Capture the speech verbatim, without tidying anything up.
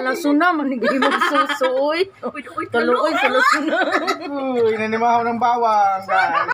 salasuna manigay magsusoy. Uy, uy, tuloy, salasuna. Uy, nanimahaw ng bawang.